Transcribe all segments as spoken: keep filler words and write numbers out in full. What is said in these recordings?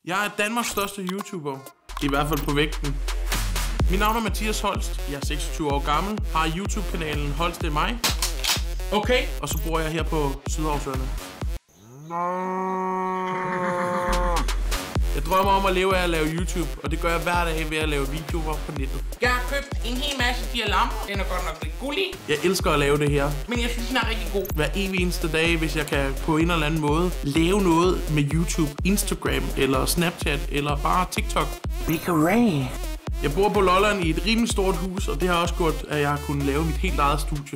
Jeg er Danmarks største YouTuber, i hvert fald på vægten. Mit navn er Mathias Holst, jeg er seksogtyve år gammel, har YouTube-kanalen Holst det er mig. Okay, og så bor jeg her på Sydhavsøerne. Jeg drømmer om at leve af at lave YouTube, og det gør jeg hver dag ved at lave videoer på nettet. Jeg har købt en hel masse de her lamper. Den er godt nok lidt guld i. Jeg elsker at lave det her. Men jeg synes, den er rigtig god. Hver evig eneste dag, hvis jeg kan på en eller anden måde lave noget med YouTube, Instagram eller Snapchat eller bare TikTok. Big Ray. Jeg bor på Lolland i et rimelig stort hus, og det har også gjort, at jeg har kunnet lave mit helt eget studie.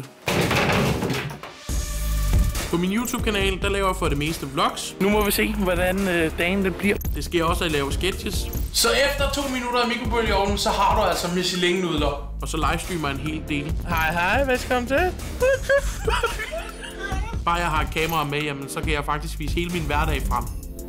På min YouTube-kanal, der laver jeg for det meste vlogs. Nu må vi se, hvordan øh, dagen det bliver. Det sker også at lave sketches. Så efter to minutter af mikrobølgeovnen, så har du altså Michelin-nudler. Og så livestreamer jeg en hel del. Hej hej, velkommen til. Bare jeg har et kamera med, jamen, så kan jeg faktisk vise hele min hverdag frem.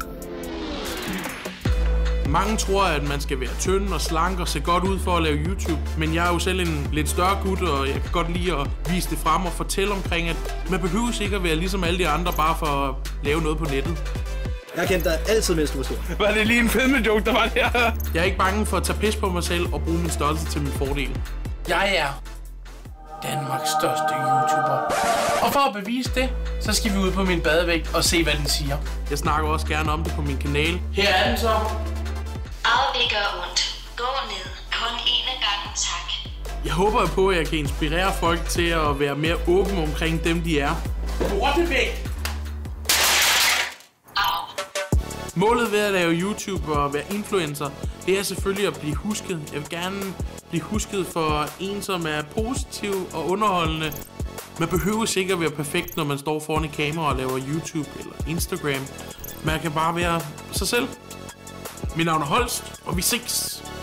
Mange tror, at man skal være tynd og slank og se godt ud for at lave YouTube. Men jeg er jo selv en lidt større gut, og jeg kan godt lide at vise det frem og fortælle omkring, at man behøver ikke at være ligesom alle de andre, bare for at lave noget på nettet. Jeg har kendt dig altid, mens du var stor. Var det lige en fedme-joke, der var der? Jeg er ikke bange for at tage pis på mig selv og bruge min størrelse til min fordel. Jeg er Danmarks største YouTuber. Og for at bevise det, så skal vi ud på min badevægt og se, hvad den siger. Jeg snakker også gerne om det på min kanal. Her er den så. Arve gør ondt. Gå ned. Kun en af gangen, tak. Jeg håber på, at jeg kan inspirere folk til at være mere åbne omkring dem, de er. Lortevægt! Au. Målet ved at lave YouTube og være influencer, det er selvfølgelig at blive husket. Jeg vil gerne blive husket for en, som er positiv og underholdende. Man behøver ikke at være perfekt, når man står foran et kamera og laver YouTube eller Instagram. Man kan bare være sig selv. Mit navn er Holst, og vi ses!